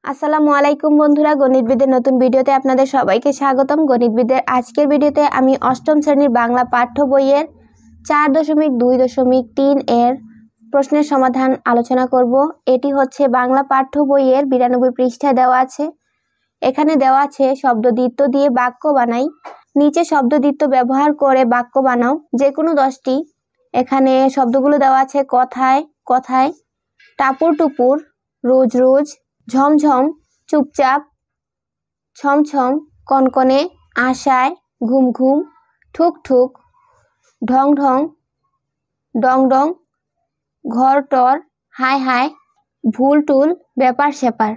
আসসালামু আলাইকুম বন্ধুরা, গণিতবিদের নতুন ভিডিওতে আপনাদের সবাইকে স্বাগতম। গণিতবিদের আজকের ভিডিওতে আমি অষ্টম শ্রেণীর বাংলা পাঠ্য বইয়ের 4.2.3 এর প্রশ্নের সমাধান আলোচনা করব। এটি হচ্ছে বাংলা পাঠ্য বইয়ের 92 পৃষ্ঠায় দেওয়া আছে। এখানে দেওয়া আছে শব্দদ্বিত্ব দিয়ে বাক্য বানাই। নিচে শব্দদ্বিত্ব ব্যবহার করে বাক্য বানাও, যে কোনো 10টি। এখানে শব্দগুলো দেওয়া আছে কথায় কথায়, টাপুর টুপুর, রোজ রোজ, ঝমঝম, চুপচাপ, ছমছম, কনকনে, আশায়, ঘুম ঘুম, ঠুক ঠুক, ঢং ঢং, ডং ডং, ঘর টর, হায় হায়, ভুল টুল, ব্যাপার স্যাপার।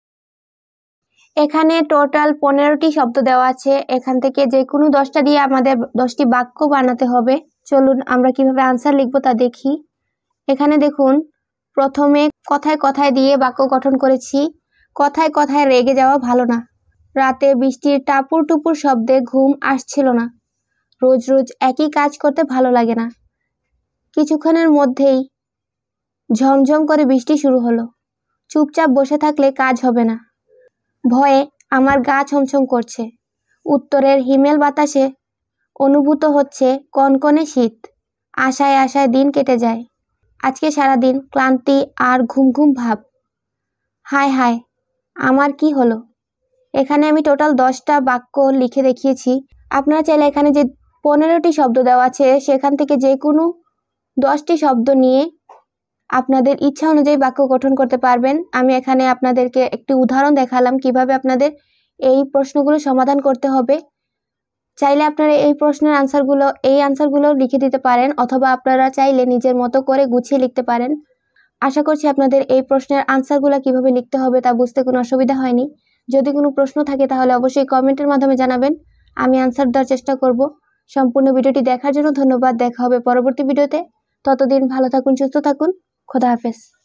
এখানে টোটাল 15টি শব্দ দেওয়া আছে। এখান থেকে যে কোনো 10টা দিয়ে আমাদের 10টি বাক্য বানাতে হবে। চলুন আমরা কিভাবে আনসার লিখব তা দেখি। এখানে দেখুন, প্রথমে কথায় কথায় দিয়ে বাক্য গঠন করেছি। কথায় কথায় রেগে যাওয়া ভালো না। রাতে বৃষ্টির টাপুর টুপুর শব্দে ঘুম আসছিল না। রোজ রোজ একই কাজ করতে ভালো লাগে না। কিছুক্ষণের মধ্যেই ঝমঝম করে বৃষ্টি শুরু হলো। চুপচাপ বসে থাকলে কাজ হবে না। ভয়ে আমার গা ছমছম করছে। উত্তরের হিমেল বাতাসে অনুভূত হচ্ছে কনকনে শীত। আশায় আশায় দিন কেটে যায়। আজকে সারাদিন ক্লান্তি আর ঘুম ঘুম ভাব। হায় হায়, আমার কি হলো। এখানে আমি টোটাল 10টা বাক্য লিখে দেখিয়েছি। আপনারা চাইলে এখানে যে 15টি শব্দ দেওয়া আছে সেখান থেকে যে কোনো 10টি শব্দ নিয়ে আপনাদের ইচ্ছা অনুযায়ী বাক্য গঠন করতে পারবেন। আমি এখানে আপনাদেরকে একটি উদাহরণ দেখালাম কিভাবে আপনাদের এই প্রশ্নগুলো সমাধান করতে হবে। চাইলে আপনারা এই প্রশ্নের আনসারগুলো লিখে দিতে পারেন, অথবা আপনারা চাইলে নিজের মতো করে গুছিয়ে লিখতে পারেন। আশা করছি আপনাদের এই প্রশ্নের আনসারগুলো কিভাবে লিখতে হবে তা বুঝতে কোনো অসুবিধা হয়নি। যদি কোনো প্রশ্ন থাকে তাহলে অবশ্যই কমেন্টের মাধ্যমে জানাবেন, আমি আনসার দেওয়ার চেষ্টা করব। সম্পূর্ণ ভিডিওটি দেখার জন্য ধন্যবাদ। দেখা হবে পরবর্তী ভিডিওতে। ততদিন ভালো থাকুন, সুস্থ থাকুন। খোদা হাফেজ।